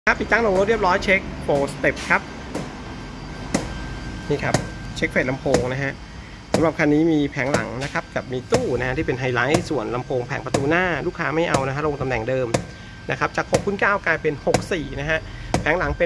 ครับติดตั้งลงรถเรียบร้อยเช็ค4 สเต็ปครับนี่ครับเช็คเฟสลำโพงนะฮะสำหรับคันนี้มีแผงหลังนะครับกับมีตู้นะฮะที่เป็นไฮไลท์ส่วนลำโพงแผงประตูหน้าลูกค้าไม่เอานะฮะลงตำแหน่งเดิมนะครับจาก6/9กลายเป็น64นะฮะแผงหลังเป็น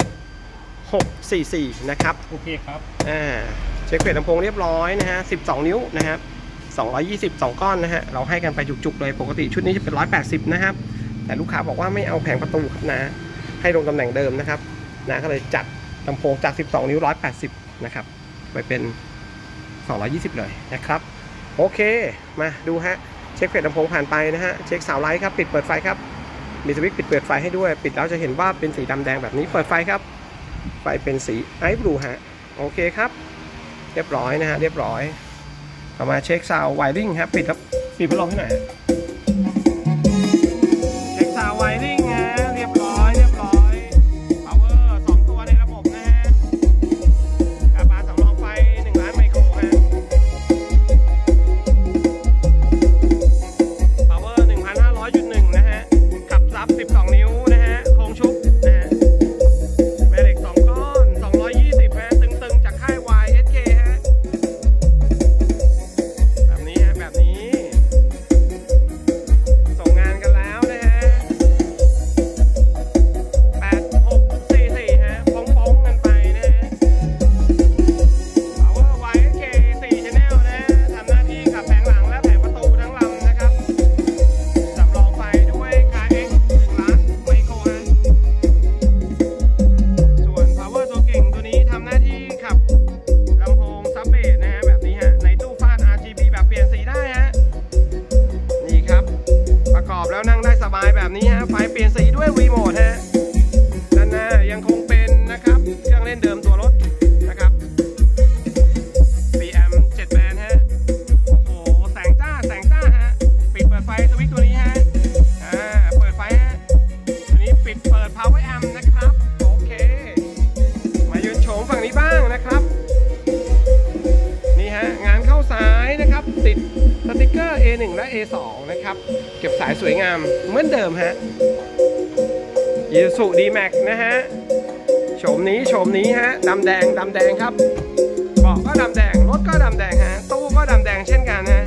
8644นะครับโอเคครับเช็คเฟสลำโพงเรียบร้อยนะฮะ12 นิ้วนะครับ222ก้อนนะฮะเราให้กันไปจุกๆเลยปกติชุดนี้จะเป็น180นะครับแต่ลูกค้าบอกว่าไม่เอาแผงประตูครับนะให้ลงตำแหน่งเดิมนะครับนะก็เลยจัดลำโพงจาก12 นิ้ว180นะครับไปเป็น220เลยนะครับโอเคมาดูฮะเช็คเฟสลำโพงผ่านไปนะฮะเช็คสาวไลท์ครับปิดเปิดไฟครับมีสวิตช์ปิดเปิดไฟให้ด้วยปิดแล้วจะเห็นว่าเป็นสีดำแดงแบบนี้เปิดไฟครับไฟเป็นสีไอซ์บลูฮะโอเคครับเรียบร้อยนะฮะเรียบร้อยต่อมาเช็คซาวไวริ่งครับปิดครับปิดพัดลมให้หน่อยเช็คซาวไวริ่งฮะเรียบร้อยpower 2 ตัวในระบบนะฮะกระบะสำรองไฟ1 ล้านไมโครฮะ power 1,500.1 นะฮะขับซับ12 นิ้วนะฮะโครงชุบนะฮะแม่เหล็ก2 ก้อน220ฮะตึงๆจากค่าย YSK ฮะแบบนี้ฮะแบบนี้ส่งงานกันแล้วนะฮะ8644ฮะป้องๆกันไปนะฮะ Power YSK 4 Channel นะทำหน้าที่ขับแผงหลังและแผงประตูทั้งลำนะครับสำรองไฟด้วย KX 1 ล้านไมโครฮะส่วน Power ตัวเก่งตัวนี้ทำหน้าที่ขับลำโพงซับเบสนะฮะแบบนี้ฮะในตู้ฟาด RGB แบบเปลี่ยนสีได้ฮะนี่ครับประกอบแล้วนั่งได้สบายแบบนี้ฮะไฟเปลี่ยนสีด้วยรีโมทฮะด้านหน้ายังคงเป็นนะครับเครื่องเล่นเดิมตัวรถนะครับ PM 7 แบนฮะโอ้โหแสงจ้าฮะปิดเปิดไฟสวิตช์ตัวนี้ฮะเปิดไฟฮะตัวนี้ปิดเปิด Power Amp นะครับโอเคมายืนโฉมฝั่งนี้บ้างนะครับนี่ฮะงานเข้าสายนะครับติดสติกเกอร์ A1 และ A2 นะครับเก็บสายสวยงามเหมือนเดิมฮะIsuzu D-Max นะฮะโฉมนี้ฮะดำแดงครับเบาะก็ดำแดงรถก็ดำแดงฮะตู้ก็ดำแดงเช่นกันฮะ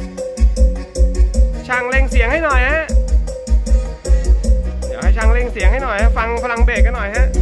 ช่างเร่งเสียงให้หน่อยฮะเดี๋ยวให้ช่างเร่งเสียงให้หน่อยฮะฟังพลังเบรกกันหน่อยฮะ